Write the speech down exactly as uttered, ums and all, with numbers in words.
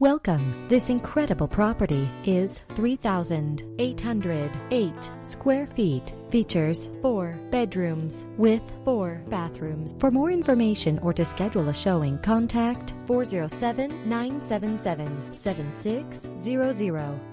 Welcome. This incredible property is three thousand eight hundred eight square feet. Features four bedrooms with four bathrooms. For more information or to schedule a showing, contact four zero seven, nine seven seven, seven six zero zero.